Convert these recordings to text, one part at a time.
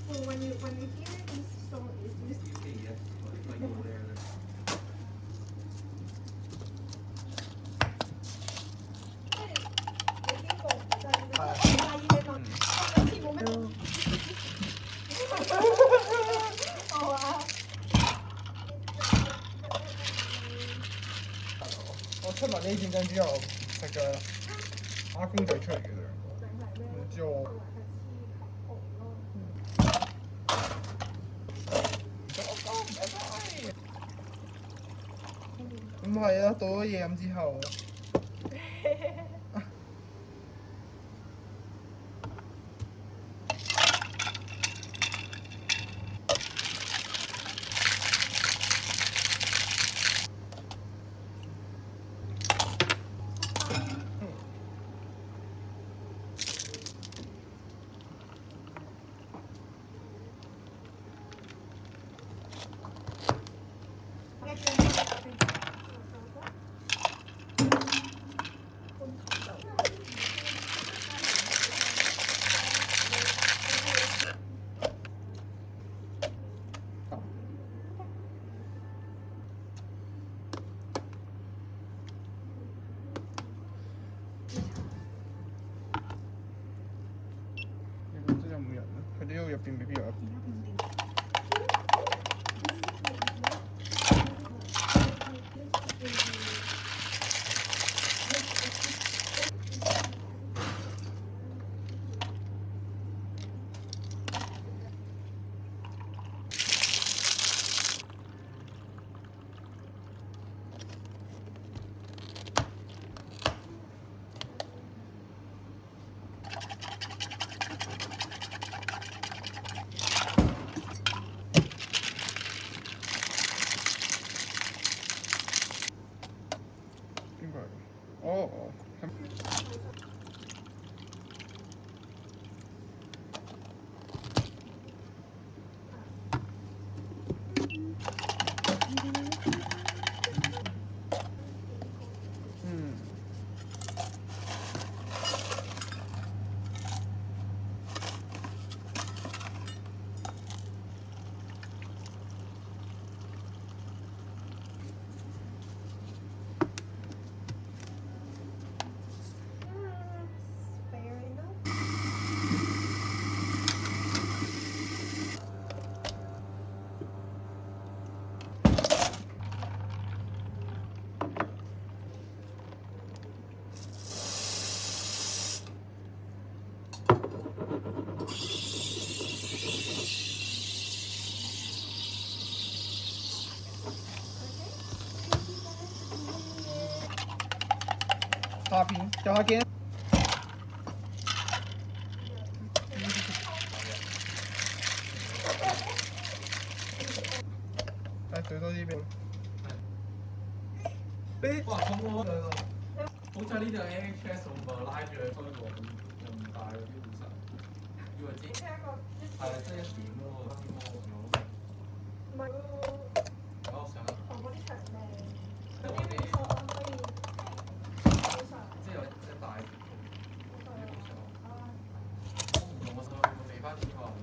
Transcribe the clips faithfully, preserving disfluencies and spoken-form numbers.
Well, when you when you hear this song, it's just. U K, yes, like over there. 我出埋呢戰爭之後食嘅打工仔出嚟嘅兩個，唔知我。咁係啊，到咗夜飲之後。呢個入邊未必有一邊。哦哦。嗯。花瓶，叫他给。嚟最多呢邊。你哇咁我好彩呢度 N H S 我咪拉住佢開過，咁又唔大嗰啲護士，以為知係真一點咯喎，唔係喎。我想。同嗰啲長命。即係我哋。即係有一大條。我唔同我想我俾翻錢佢。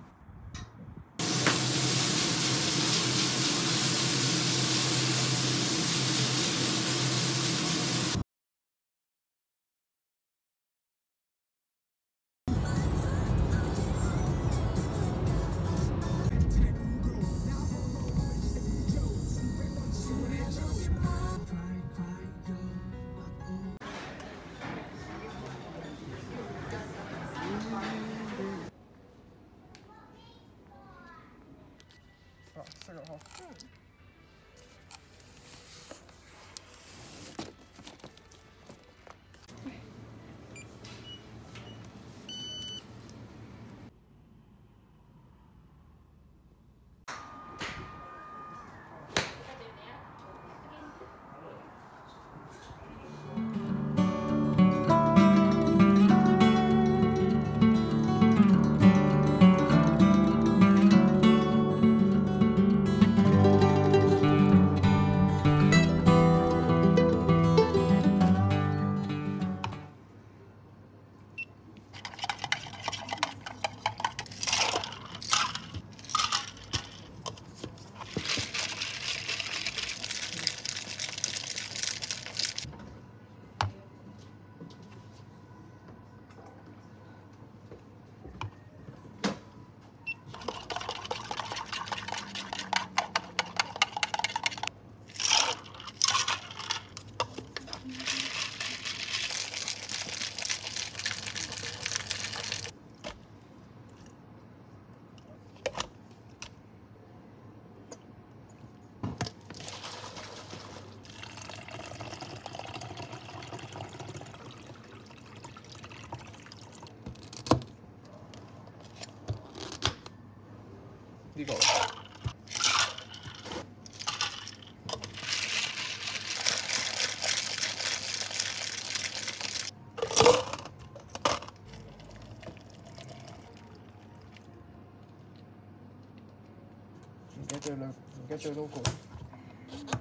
啊，这个哈。嗯。 呢個。 唔記得對兩，唔記得對 logo。